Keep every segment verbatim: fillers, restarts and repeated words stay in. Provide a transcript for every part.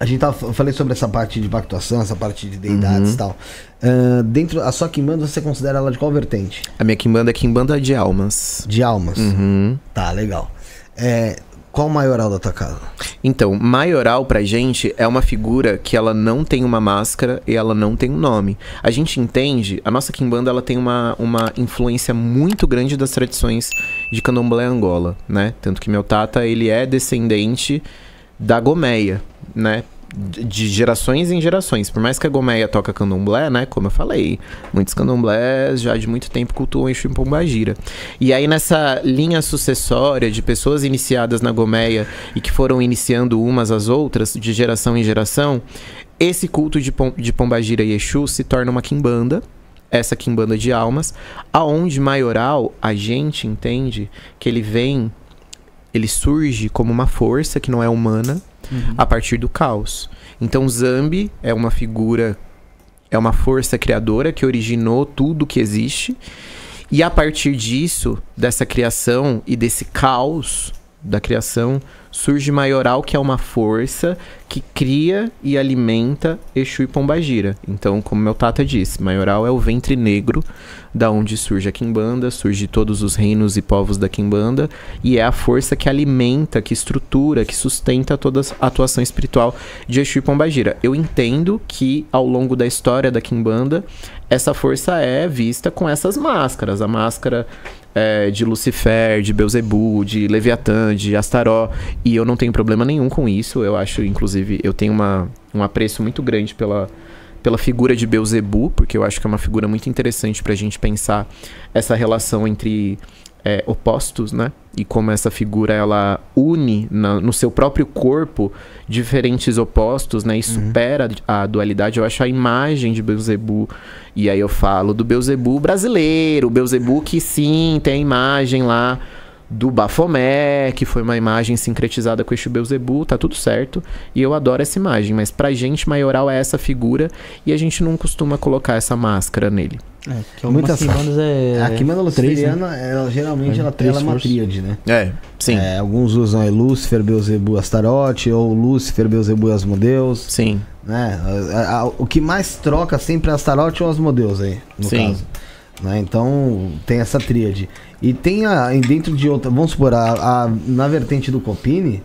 A gente tava, eu falei sobre essa parte de pactuação, essa parte de deidades e Uhum. tal. Uh, dentro, a sua quimbanda, você considera ela de qual vertente? A minha quimbanda é quimbanda de almas. De almas? Uhum. Tá, legal. É, qual o maioral da tua casa? Então, maioral pra gente é uma figura que ela não tem uma máscara e ela não tem um nome. A gente entende, a nossa quimbanda ela tem uma, uma influência muito grande das tradições de candomblé Angola, né? Tanto que meu tata, ele é descendente da Gomeia, né? De de gerações em gerações. Por mais que a Gomeia toca candomblé, né? Como eu falei, muitos candomblés já de muito tempo cultuam Exu em Pombagira. E aí nessa linha sucessória de pessoas iniciadas na Gomeia e que foram iniciando umas às outras, de geração em geração, esse culto de, Pom de Pombagira e Exu se torna uma quimbanda, essa quimbanda de almas, aonde maioral a gente entende que ele vem, ele surge como uma força que não é humana, uhum. a partir do caos. Então Zambi é uma figura, é uma força criadora que originou tudo que existe. E a partir disso, dessa criação e desse caos da criação, surge Maioral, que é uma força que cria e alimenta Exu e Pombagira. Então, como meu tata disse, Maioral é o ventre negro da onde surge a Quimbanda, surge todos os reinos e povos da Quimbanda, e é a força que alimenta, que estrutura, que sustenta toda a atuação espiritual de Exu e Pombagira. Eu entendo que, ao longo da história da Quimbanda, essa força é vista com essas máscaras. A máscara é, de Lucifer, de Beelzebub, de Leviatã, de Astaró, e eu não tenho problema nenhum com isso. Eu acho, inclusive, eu tenho uma, um apreço muito grande pela, pela figura de Beelzebub, porque eu acho que é uma figura muito interessante pra gente pensar essa relação entre é, opostos, né? E como essa figura, ela une na, no seu próprio corpo diferentes opostos, né? E supera uhum. a dualidade. Eu acho a imagem de Beelzebub, e aí eu falo do Beelzebub brasileiro, o Beelzebub que sim, tem a imagem lá do Bafomé, que foi uma imagem sincretizada com o Exu Beelzebub, tá tudo certo, e eu adoro essa imagem, mas pra gente, Maioral é essa figura, e a gente não costuma colocar essa máscara nele. É, que algumas quimbandas é... A quimbanda luciferiana, né? ela, geralmente, é, ela, ela é uma tríade, né? É, sim. É, alguns usam aí Lúcifer, Beelzebub, Astarote, ou Lúcifer, Beelzebub e Asmodeus. Sim. Né? A, a, o que mais troca sempre é Astarote ou Asmodeus aí, no sim. caso. Né? Então, tem essa tríade. E tem a, dentro de outra, vamos supor, a, a, na vertente do Copini,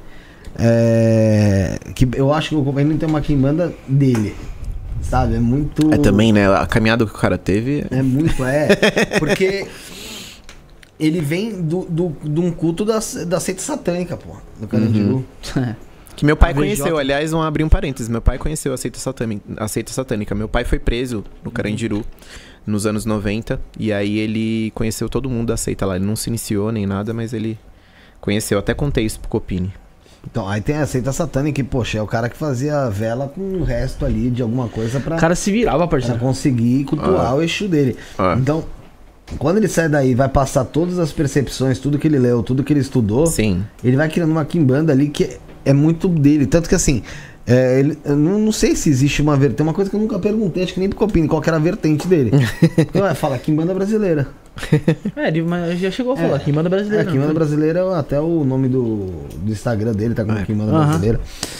é, que eu acho que o Copini tem uma quimbanda dele, sabe? É muito... É também, né? A caminhada que o cara teve... É muito, é. Porque ele vem do, do, de um culto da, da seita satânica, pô, do Carandiru. Uhum. Que meu pai conheceu, aliás, vamos abrir um parênteses. Meu pai conheceu a seita satânica. A seita satânica. Meu pai foi preso no Carandiru nos anos noventa, e aí ele conheceu todo mundo da seita lá. Ele não se iniciou nem nada, mas ele conheceu. Até contei isso pro Copini. Então, aí tem a seita satânica, que, poxa, é o cara que fazia vela com o resto ali de alguma coisa pra... O cara se virava, parceiro. Pra conseguir cultuar ah. o Exu dele. Ah. Então, quando ele sai daí, vai passar todas as percepções, tudo que ele leu, tudo que ele estudou, sim. ele vai criando uma quimbanda ali que é, é muito dele. Tanto que, assim, é, ele, eu não, não sei se existe uma vertente, uma coisa que eu nunca perguntei, acho que nem pro Copini, qual que era a vertente dele. Então, vai falar quimbanda brasileira. É, ele já chegou a falar, é, quimbanda brasileira. É, quimbanda brasileira, até o nome do, do Instagram dele tá com é. quimbanda uhum. brasileira.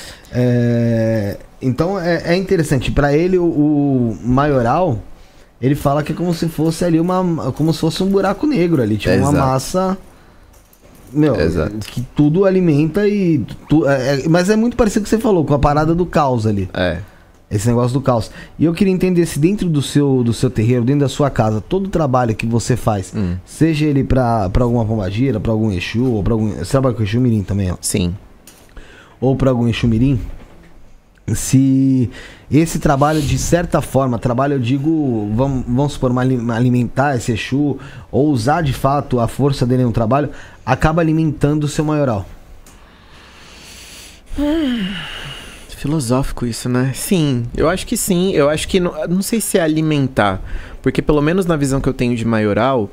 É, então, é, é interessante. Pra ele, o, o Maioral, ele fala que é como se fosse ali uma... Como se fosse um buraco negro ali, tipo Exato. uma massa... Meu, Exato. que tudo alimenta e... Tu, é, é, mas é muito parecido com o que você falou, com a parada do caos ali. É. Esse negócio do caos. E eu queria entender se dentro do seu, do seu terreiro, dentro da sua casa, todo o trabalho que você faz, hum. seja ele pra, pra alguma pombagira, pra algum Exu, ou pra algum... Você trabalha com Exu Mirim também, ó? Sim. Ou pra algum Exu Mirim, se esse trabalho, de certa forma, trabalho, eu digo, vamos, vamos supor, alimentar esse Exu, ou usar de fato a força dele no trabalho, acaba alimentando o seu Maioral. Hum. Filosófico isso, né? Sim, eu acho que sim. Eu acho que... Não, não sei se é alimentar. Porque pelo menos na visão que eu tenho de Maioral,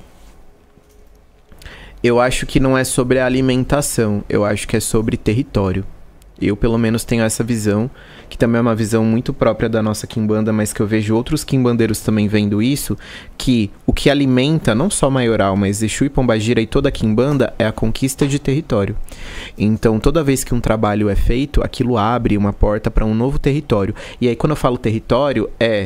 eu acho que não é sobre a alimentação. Eu acho que é sobre território. Eu, pelo menos, tenho essa visão, que também é uma visão muito própria da nossa quimbanda, mas que eu vejo outros quimbandeiros também vendo isso, que o que alimenta, não só Maioral, mas Exu e Pombagira e toda a quimbanda, é a conquista de território. Então, toda vez que um trabalho é feito, aquilo abre uma porta para um novo território. E aí, quando eu falo território, é,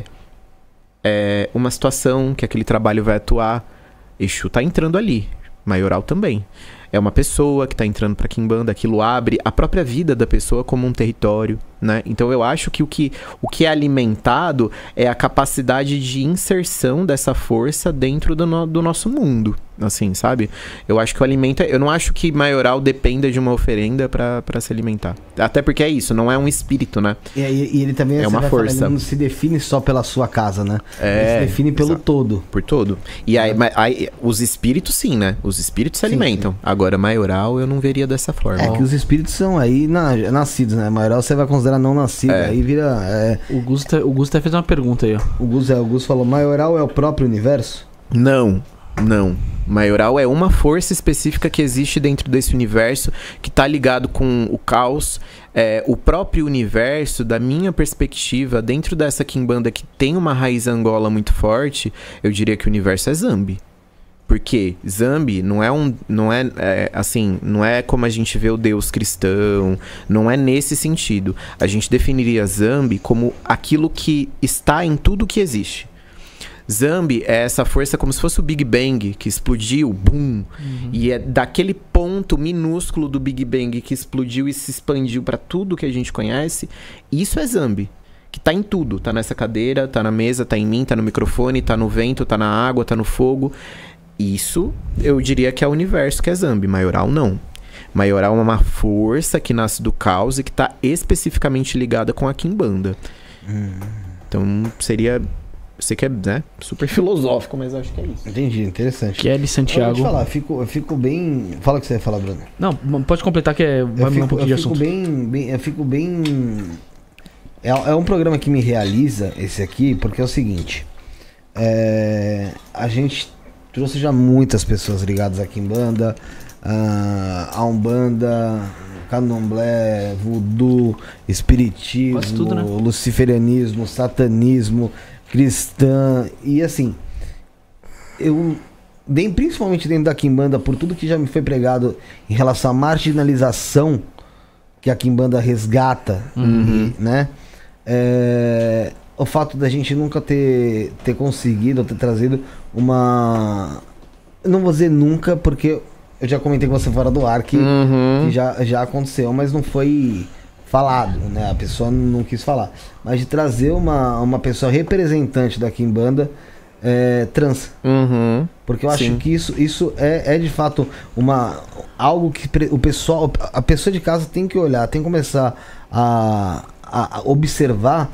é uma situação que aquele trabalho vai atuar. Exu tá entrando ali, Maioral também. É uma pessoa que está entrando para quimbanda, aquilo abre a própria vida da pessoa como um território, né? Então eu acho que o que, o que é alimentado é a capacidade de inserção dessa força dentro do, no, do nosso mundo, assim, sabe? Eu acho que o alimento... Eu não acho que Maioral dependa de uma oferenda para se alimentar. Até porque é isso, não é um espírito, né? E, e ele também é uma força. Falar, ele não se define só pela sua casa, né? É, ele se define pelo exato. todo. Por todo. E aí, é. aí, os espíritos sim, né? Os espíritos se sim, alimentam. Sim. Agora, Maioral eu não veria dessa forma. É que os espíritos são aí na, nascidos, né? Maioral você vai considerar não nascido, é. aí vira... É... O Gusto o Gusto fez uma pergunta aí, ó. O Gusto, é, o Gusto falou, Maioral é o próprio universo? Não, não. Maioral é uma força específica que existe dentro desse universo, que tá ligado com o caos. É, o próprio universo, da minha perspectiva, dentro dessa quimbanda que tem uma raiz angola muito forte, eu diria que o universo é Zambi. Porque Zambi não é um, não é, é assim, não é como a gente vê o Deus cristão, não é nesse sentido. A gente definiria Zambi como aquilo que está em tudo que existe. Zambi é essa força como se fosse o Big Bang, que explodiu, boom, uhum. e é daquele ponto minúsculo do Big Bang que explodiu e se expandiu para tudo que a gente conhece. Isso é Zambi. Que tá em tudo, tá nessa cadeira, tá na mesa, tá em mim, tá no microfone, tá no vento, tá na água, tá no fogo. Isso, eu diria que é o universo que é Zambi. Maioral, não. Maioral é uma força que nasce do caos e que está especificamente ligada com a quimbanda. Hum. Então, seria... Eu sei que é, né, super filosófico, mas acho que é isso. Entendi, interessante. Kelly Santiago. Eu vou te falar, eu fico, eu fico bem... Fala o que você ia falar, Bruno. Não, pode completar que é... vai mudar um pouquinho de assunto. Eu fico bem... bem eu fico bem... É, é um programa que me realiza, esse aqui, porque é o seguinte. É, a gente... trouxe já muitas pessoas ligadas aqui em banda, uh, a Umbanda, Candomblé, Voodoo, Espiritismo, tudo, né? Luciferianismo, Satanismo, Cristã, e assim, eu, bem, principalmente dentro da Quimbanda, por tudo que já me foi pregado em relação à marginalização que a Quimbanda resgata, uhum. e, né, é... o fato da gente nunca ter, ter conseguido, ter trazido uma... Não vou dizer nunca, porque eu já comentei com você fora do ar que, uhum. que já, já aconteceu, mas não foi falado, né? A pessoa não quis falar. Mas de trazer uma, uma pessoa representante da Quimbanda é, trans. Uhum. Porque eu acho Sim. que isso, isso é, é de fato uma, algo que o pessoal, a pessoa de casa tem que olhar, tem que começar a, a observar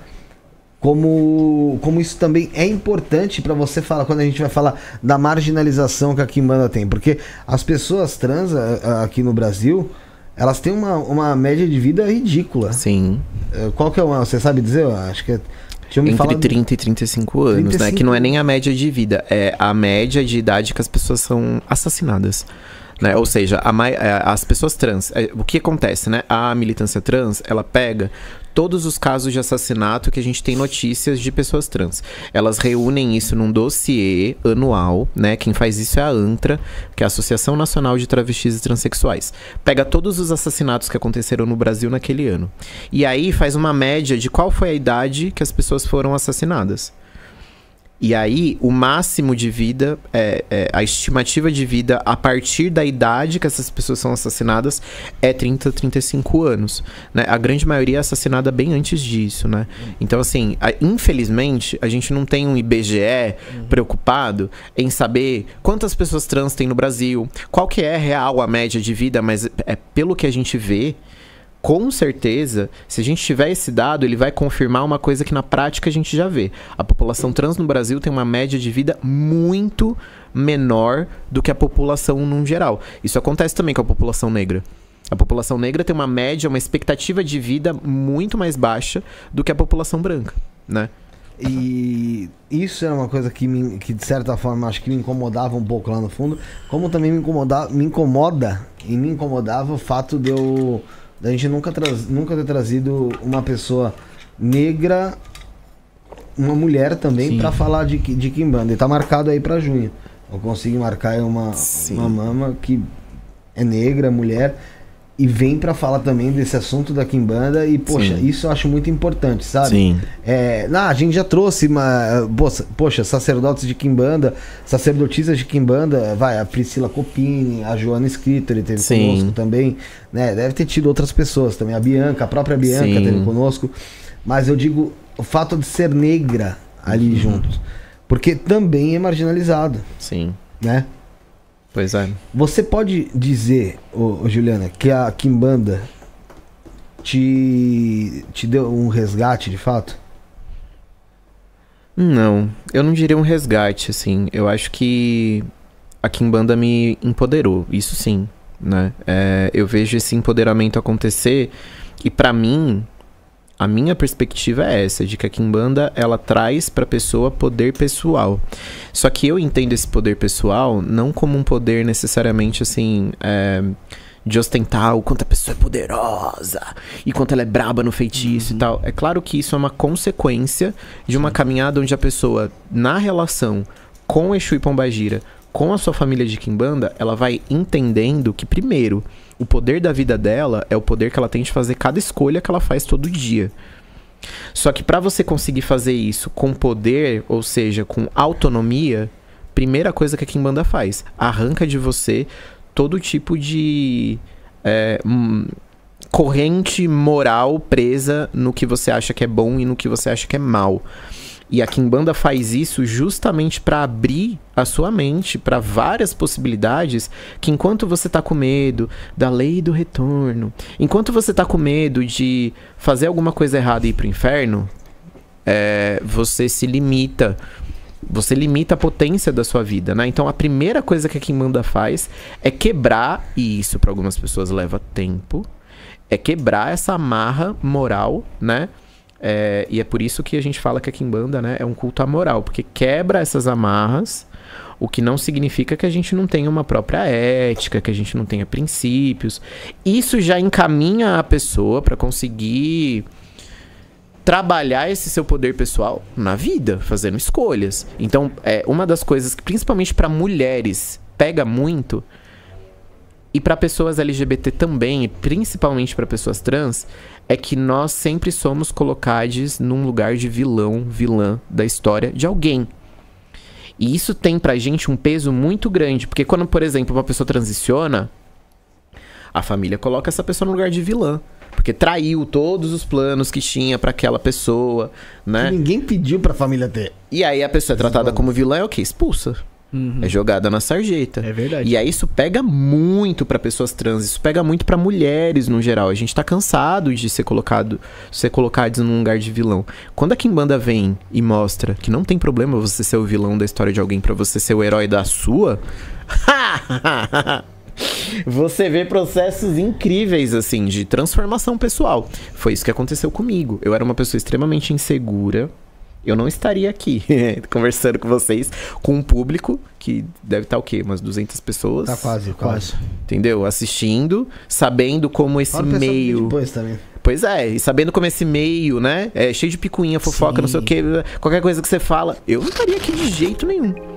como, como isso também é importante para você falar, quando a gente vai falar da marginalização que a Quimbanda tem. Porque as pessoas trans aqui no Brasil, elas têm uma, uma média de vida ridícula. Sim. Qual que é uma? Você sabe dizer? Eu acho que é... Entre trinta e trinta e cinco anos, trinta e cinco... né? Que não é nem a média de vida, é a média de idade que as pessoas são assassinadas. Né? Ou seja, a, as pessoas trans, o que acontece, né? A militância trans, ela pega todos os casos de assassinato que a gente tem notícias de pessoas trans. Elas reúnem isso num dossiê anual, né? Quem faz isso é a ANTRA, que é a Associação Nacional de Travestis e Transsexuais. Pega todos os assassinatos que aconteceram no Brasil naquele ano. E aí faz uma média de qual foi a idade que as pessoas foram assassinadas. E aí, o máximo de vida, é, é, a estimativa de vida a partir da idade que essas pessoas são assassinadas é trinta, trinta e cinco anos. Né? A grande maioria é assassinada bem antes disso, né? Então, assim, a, infelizmente, a gente não tem um I B G E uhum. preocupado em saber quantas pessoas trans tem no Brasil, qual que é real a média de vida, mas é pelo que a gente vê. Com certeza, se a gente tiver esse dado, ele vai confirmar uma coisa que na prática a gente já vê. A população trans no Brasil tem uma média de vida muito menor do que a população no geral. Isso acontece também com a população negra. A população negra tem uma média, uma expectativa de vida muito mais baixa do que a população branca, né? E isso era uma coisa que, me, que de certa forma, acho que me incomodava um pouco lá no fundo. Como também me, incomoda, me incomoda e me incomodava o fato de eu... da gente nunca, tra nunca ter trazido uma pessoa negra, uma mulher também, para falar de, de Quimbanda. E tá marcado aí para junho. Eu consigo marcar uma, uma mama que é negra, mulher, e vem para falar também desse assunto da Quimbanda. E, poxa, Sim. isso eu acho muito importante, sabe? Sim. É, não, a gente já trouxe, uma, poxa, sacerdotes de Quimbanda, sacerdotisas de Quimbanda, vai, a Priscila Copini, a Joana Escritor, ele teve Sim. conosco também, né? Deve ter tido outras pessoas também, a Bianca, a própria Bianca Sim. teve conosco. Mas eu digo, o fato de ser negra ali uhum. juntos, porque também é marginalizado. Sim. Né? Pois é. Você pode dizer, ô, ô, Juliana, que a Quimbanda te, te deu um resgate de fato? Não, eu não diria um resgate, assim. Eu acho que a Quimbanda me empoderou, isso sim, né? É, eu vejo esse empoderamento acontecer e pra mim, a minha perspectiva é essa, de que a Quimbanda, ela traz pra pessoa poder pessoal. Só que eu entendo esse poder pessoal não como um poder necessariamente, assim, é, de ostentar o quanto a pessoa é poderosa e quanto ela é braba no feitiço uhum. e tal. É claro que isso é uma consequência de uma caminhada onde a pessoa, na relação com Exu e Pombagira, com a sua família de Quimbanda, ela vai entendendo que, primeiro, o poder da vida dela é o poder que ela tem de fazer cada escolha que ela faz todo dia. Só que para você conseguir fazer isso com poder, ou seja, com autonomia, primeira coisa que a Quimbanda faz, arranca de você todo tipo de é, hum, corrente moral presa no que você acha que é bom e no que você acha que é mal. E a Quimbanda faz isso justamente para abrir a sua mente para várias possibilidades que, enquanto você tá com medo da lei do retorno, enquanto você tá com medo de fazer alguma coisa errada e ir pro inferno, é, você se limita, você limita a potência da sua vida, né? Então a primeira coisa que a Quimbanda faz é quebrar, e isso para algumas pessoas leva tempo, é quebrar essa amarra moral, né? É, e é por isso que a gente fala que a Quimbanda, né, é um culto amoral, porque quebra essas amarras, o que não significa que a gente não tenha uma própria ética, que a gente não tenha princípios. Isso já encaminha a pessoa para conseguir trabalhar esse seu poder pessoal na vida, fazendo escolhas. Então, é uma das coisas que, principalmente para mulheres, pega muito, e para pessoas L G B T também, e principalmente para pessoas trans, é que nós sempre somos colocados num lugar de vilão, vilã da história de alguém. E isso tem pra gente um peso muito grande, porque quando, por exemplo, uma pessoa transiciona, a família coloca essa pessoa no lugar de vilã, porque traiu todos os planos que tinha pra aquela pessoa, né? Que ninguém pediu pra família ter. E aí a pessoa é tratada como vilã, é o quê? Expulsa. Uhum. É jogada na sarjeta. É verdade. E aí isso pega muito pra pessoas trans, isso pega muito pra mulheres no geral. A gente tá cansado de ser colocado, ser colocados num lugar de vilão. Quando a Quimbanda vem e mostra que não tem problema você ser o vilão da história de alguém pra você ser o herói da sua, você vê processos incríveis, assim, de transformação pessoal. Foi isso que aconteceu comigo. Eu era uma pessoa extremamente insegura. Eu não estaria aqui conversando com vocês, com um público que deve estar o quê? Umas duzentas pessoas? Tá quase, quase. Entendeu? Assistindo, sabendo como esse Fala meio... Depois também. Pois é, e sabendo como esse meio, né? É cheio de picuinha, fofoca, Sim. não sei o quê. Qualquer coisa que você fala, eu não estaria aqui de jeito nenhum.